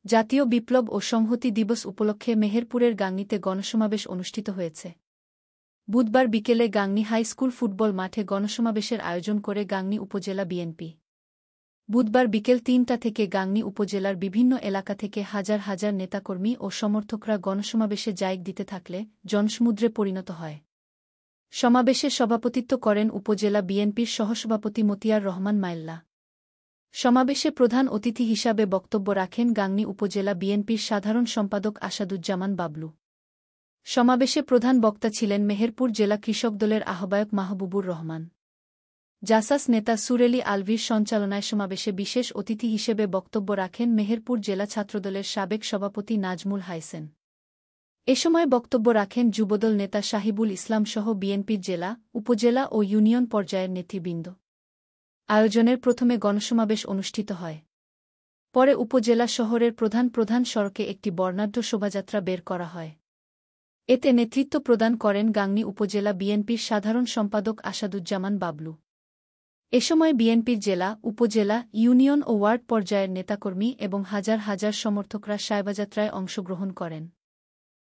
জাতীয় বিপ্লব ও সংহতি দিবস উপলক্ষে মেহেরপুরের গাংনীতে গণসমাবেশ অনুষ্ঠিত হয়েছে। বুধবার বিকেলে গাংনী হাই স্কুল ফুটবল মাঠে গণসমাবেশের আয়োজন করে গাংনী উপজেলা বিএনপি। বুধবার বিকেল ৩টা থেকে গাংনী উপজেলার বিভিন্ন এলাকা থেকে হাজার হাজার নেতাকর্মী ও সমর্থকরা গণসমাবেশে জায়গ দিতে থাকলে জনসমুদ্রে পরিণত হয়। সমাবেশে সভাপতিত্ব করেন উপজেলা বিএনপির সহসভাপতি মতিয়ার রহমান মাইল্লা। সমাবেশে প্রধান অতিথি হিসাবে বক্তব্য রাখেন গাংনী উপজেলা বিএনপির সাধারণ সম্পাদক আসাদুজ্জামান বাবলু। সমাবেশে প্রধান বক্তা ছিলেন মেহেরপুর জেলা কৃষক দলের আহ্বায়ক মাহবুবুর রহমান। জাসাস নেতা সুরেলি আলভির সঞ্চালনায় সমাবেশে বিশেষ অতিথি হিসেবে বক্তব্য রাখেন মেহেরপুর জেলা ছাত্রদলের সাবেক সভাপতি নাজমুল হাইসেন। এ সময় বক্তব্য রাখেন যুবদল নেতা সাহিবুল ইসলাম সহ বিএনপির জেলা, উপজেলা ও ইউনিয়ন পর্যায়ের নেতৃবৃন্দ। আয়োজনের প্রথমে গণসমাবেশ অনুষ্ঠিত হয়। পরে উপজেলা শহরের প্রধান প্রধান সড়কে একটি বর্ণাঢ্য শোভাযাত্রা বের করা হয়। এতে নেতৃত্ব প্রদান করেন গাংনী উপজেলা বিএনপির সাধারণ সম্পাদক আসাদুজ্জামান বাবলু। এ সময় বিএনপির জেলা, উপজেলা, ইউনিয়ন ও ওয়ার্ড পর্যায়ের নেতাকর্মী এবং হাজার হাজার সমর্থকরা শোভাযাত্রায় অংশগ্রহণ করেন।